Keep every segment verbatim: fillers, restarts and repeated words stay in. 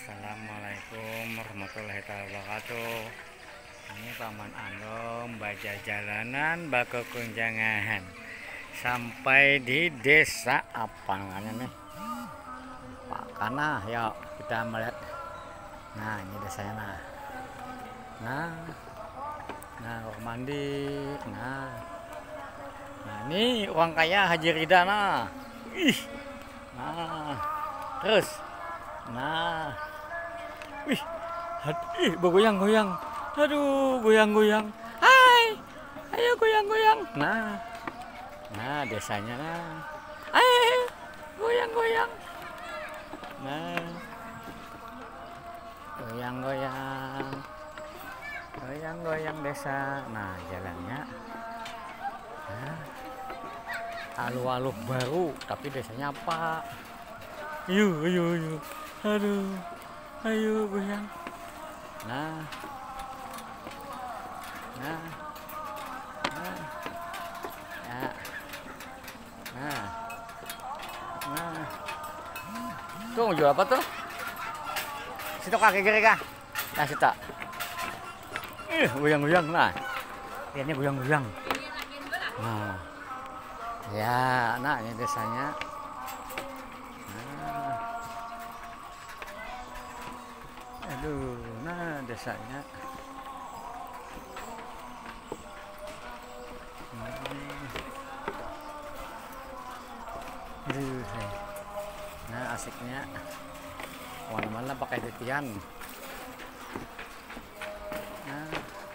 Assalamualaikum warahmatullahi wabarakatuh. Ini Paman Anom baca jalanan bako kunjangan sampai di desa apa namanya nih Pak Kana. Yuk kita melihat. Nah ini desanya. Nah nah nah ruang mandi. Nah nah ini orang kaya Haji Rida. Nah ih nah terus nah wih ih bergoyang-goyang, aduh goyang-goyang, hai ayo goyang-goyang. Nah nah desanya. Nah ayo goyang-goyang. Nah goyang-goyang, goyang-goyang desa. Nah jalannya nah alu-alu baru tapi desanya apa. Ayo ayo ayo aduh ayo goyang. Nah nah nah ya nah nah tuh mau jual apa tuh? Situ kaki kiri kah? Nah situ ih goyang-goyang. Nah ini goyang-goyang. Nah ya nah ini desanya. Aduh, nah desanya. Aduh, nah asiknya mana-mana pakai titian. Nah,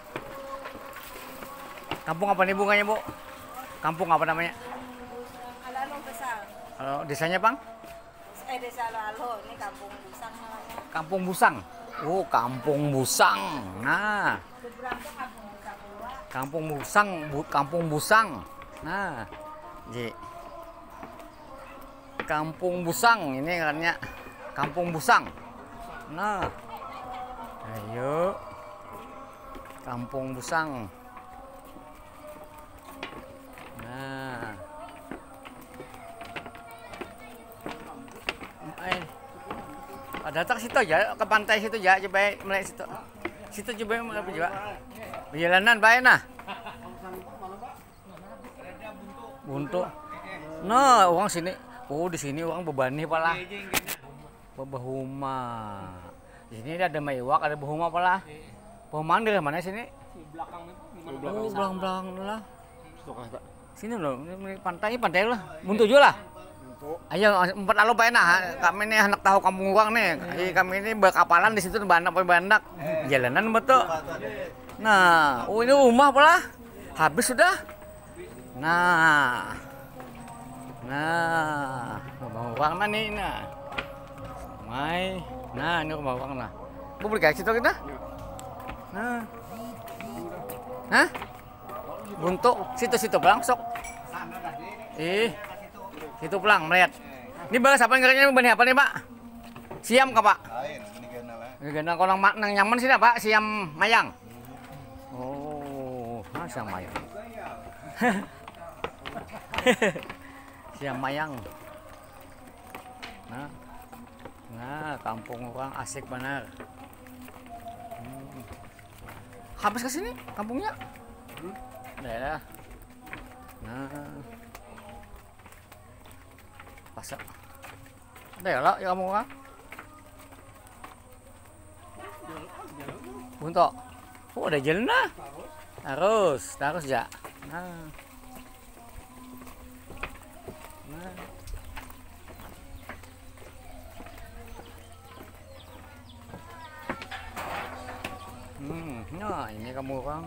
kampung apa nih bunganya bu? Kampung apa namanya? Alalo besar. Kalau desanya bang? Eh desa Alalo, ini kampung Busang namanya. Kampung Busang. Oh, Kampung Busang. Nah, Kampung Busang, Bu, Kampung Busang. Nah, Ji. Kampung Busang ini katanya Kampung Busang. Nah, ayo Kampung Busang. Nah, eh. Datang situ aja ke pantai situ aja coba melihat situ. Situ coba melihat juga. Perjalanan baik nah. Buntu. Nah, uang sini. Oh, di sini uang bebani pala. Bahuma. Di sini ada mewak, ada bahuma pala. Bahuma dari mana sini? Oh, belakang-belakang lah. Sini loh, ini pantai, pantai lah. Buntu juga lah. Ayo empat alo pak enak. Kami ini anak tahu kampung uang nih. Kami ini berkapalan di situ bandak bandak. Jalanan betul. Nah, oh ini rumah pula. Habis sudah. Nah, nah rumah uang mana nih? Nah, Mai. Nah ini rumah uang nah. Bu beli kayak situ kita. Nah, hah? Buntu situ-situ langsung. Ih. Itu pulang melihat. Ini balas apa ngeranya benih apa nih pak? Siam kah pak? Lain, ini gana Gana kolang mak nang nyaman sih pak, siam mayang. Oh, ah, siam mayang. Siam mayang. Nah, nah kampung orang asik benar. Hmm. Habis ke sini kampungnya? Daerah. Nah. Pasar. Ada ya lah ya kamu kan? Buntok. Oh ada jalan lah. Harus, harus ya. Nah. Nah. Hmm, nah ini kamu orang.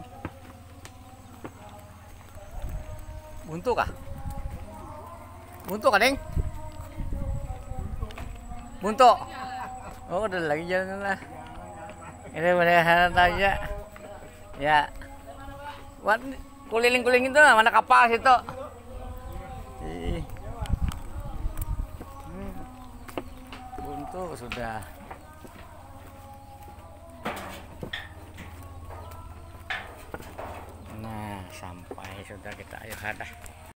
Buntu kah? Buntu kah, Deng? Buntu. Oh, udah lagi jalan lah. Ini benar aja. Ya. Buat kuliling-kuling itu mana kapal situ. Ih. Hmm. Buntu sudah. Nah, sampai sudah kita ayo hadah.